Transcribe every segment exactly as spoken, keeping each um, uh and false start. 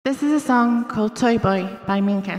This is a song called Toy Boy by Mika.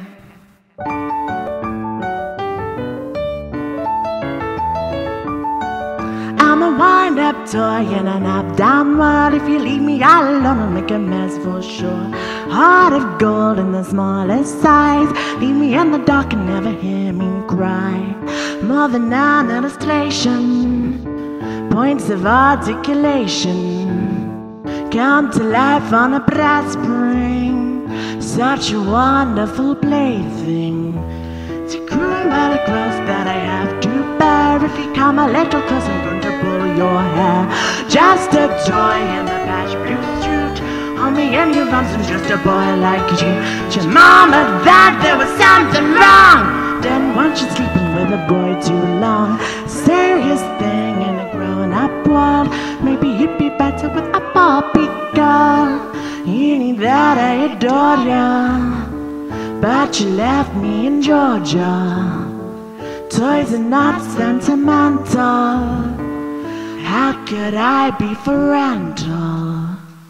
I'm a wind-up toy in an up-down world. If you leave me all alone, I'll make a mess for sure. Heart of gold in the smallest size. Leave me in the dark and never hear me cry. More than an illustration, points of articulation come to life on a brass spring. Such a wonderful plaything to groom by the cross that I have to bear. If you come a little close, I'm going to pull your hair. Just a toy in the patch blue suit. Hold me in your arms, I'm just a boy like you. Your mama that there was something wrong. Then once you're sleeping with a boy too long. Serious thing in a grown-up world. Maybe you'd be better with a Barbie girl. You knew that I adored you, but you left me in Georgia. Toys are not sentimental. How could I be parental?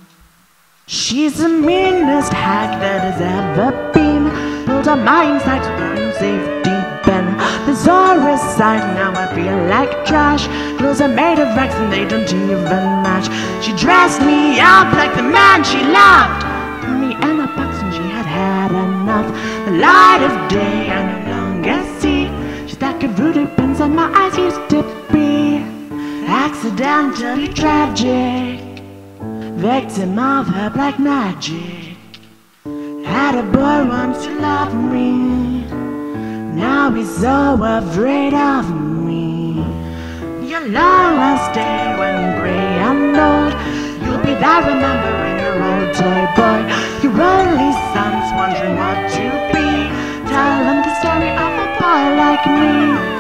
She's the meanest hack that has ever been. Pulled on my insides with her safety pin. There's always sign, now I feel like trash. Clothes are made of rags and they don't even match. She dressed me up like the man she loved. Threw me in a box when she had had enough. The light of day I no longer see. She's like a voodoo pins on my eyes used to be. Accidentally tragic, victim of her black magic. Had a boy once who loved me, now he's so afraid of me. You'll always stay when gray and old. You'll be there remembering your old toy boy. Your only son's wondering what to be. Tell him the story of a boy like me.